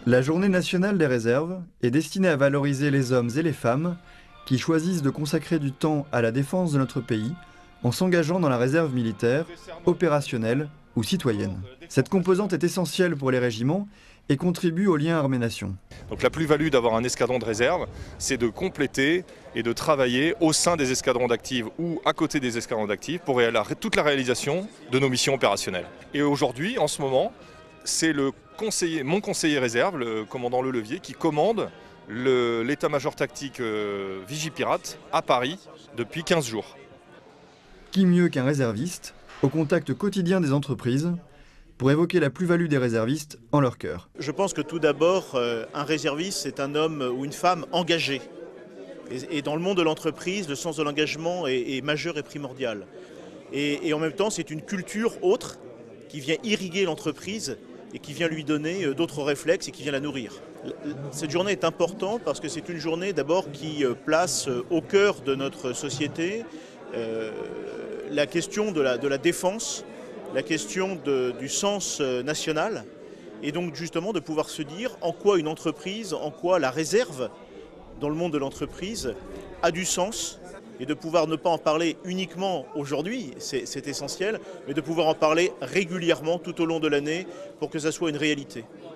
La Journée nationale des réserves est destinée à valoriser les hommes et les femmes qui choisissent de consacrer du temps à la défense de notre pays en s'engageant dans la réserve militaire, opérationnelle ou citoyenne. Cette composante est essentielle pour les régiments et contribue au lien armée-nation. Donc la plus-value d'avoir un escadron de réserve, c'est de compléter et de travailler au sein des escadrons d'active ou à côté des escadrons d'active pour toute la réalisation de nos missions opérationnelles. Et aujourd'hui, en ce moment, c'est mon conseiller réserve, le commandant Lelevier, qui commande l'état-major tactique Vigipirate à Paris depuis 15 jours. Qui mieux qu'un réserviste, au contact quotidien des entreprises, pour évoquer la plus-value des réservistes en leur cœur. Je pense que tout d'abord, un réserviste, c'est un homme ou une femme engagé. Et dans le monde de l'entreprise, le sens de l'engagement est majeur et primordial. Et en même temps, c'est une culture autre qui vient irriguer l'entreprise et qui vient lui donner d'autres réflexes et qui vient la nourrir. Cette journée est importante parce que c'est une journée d'abord qui place au cœur de notre société la question de la défense, la question du sens national, et donc justement de pouvoir se dire en quoi une entreprise, en quoi la réserve dans le monde de l'entreprise a du sens, et de pouvoir ne pas en parler uniquement aujourd'hui, c'est essentiel, mais de pouvoir en parler régulièrement tout au long de l'année pour que ça soit une réalité.